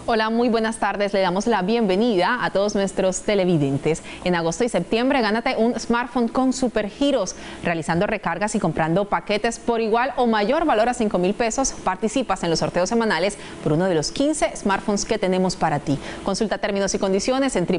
Hola, muy buenas tardes. Le damos la bienvenida a todos nuestros televidentes. En agosto y septiembre, gánate un smartphone con Supergiros. Realizando recargas y comprando paquetes por igual o mayor valor a 5,000 pesos, participas en los sorteos semanales por uno de los 15 smartphones que tenemos para ti. Consulta términos y condiciones en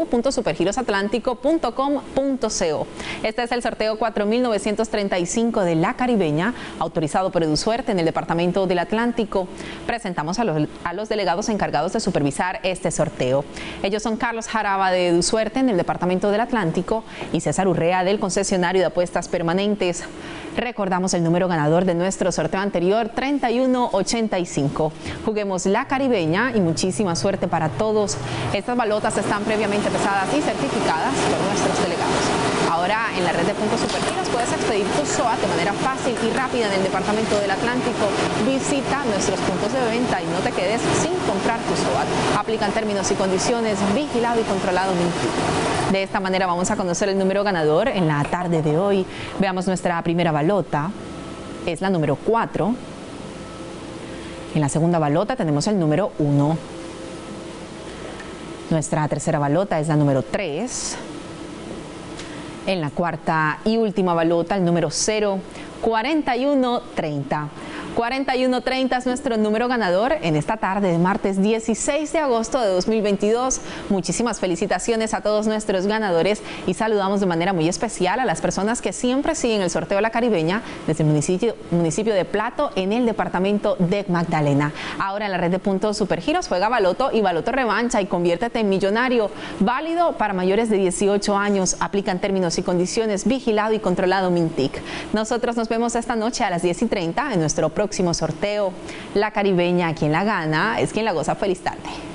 www.supergirosatlántico.com.co. Este es el sorteo 4935 de La Caribeña, autorizado por EduSuerte en el Departamento del Atlántico. Presentamos a los delegados encargados de supervisar este sorteo. Ellos son Carlos Jaraba de EduSuerte en el Departamento del Atlántico y César Urrea del concesionario de apuestas permanentes. Recordamos el número ganador de nuestro sorteo anterior, 3185. Juguemos La Caribeña y muchísima suerte para todos. Estas balotas están previamente pesadas y certificadas por nuestros delegados. Ahora, en la red de puntos Supergiros puedes expedir tu SOAT de manera fácil y rápida en el Departamento del Atlántico. Visita nuestros puntos de venta y no te quedes sin comprar tu SOAT. Aplican términos y condiciones, vigilado y controlado Mintic. De esta manera vamos a conocer el número ganador en la tarde de hoy. Veamos nuestra primera balota. Es la número 4. En la segunda balota tenemos el número 1. Nuestra tercera balota es la número 3. En la cuarta y última balota, el número 0, 4130. 4130 es nuestro número ganador en esta tarde de martes 16 de agosto de 2022. Muchísimas felicitaciones a todos nuestros ganadores y saludamos de manera muy especial a las personas que siempre siguen el sorteo La Caribeña desde el municipio de Plato en el departamento de Magdalena. Ahora en la red de puntos Supergiros juega Baloto y Baloto Revancha y conviértete en millonario. Válido para mayores de 18 años. Aplican términos y condiciones, vigilado y controlado Mintic. Nosotros nos vemos esta noche a las 10:30 en nuestro próximo sorteo. La Caribeña, quien la gana es quien la goza. Feliz tarde.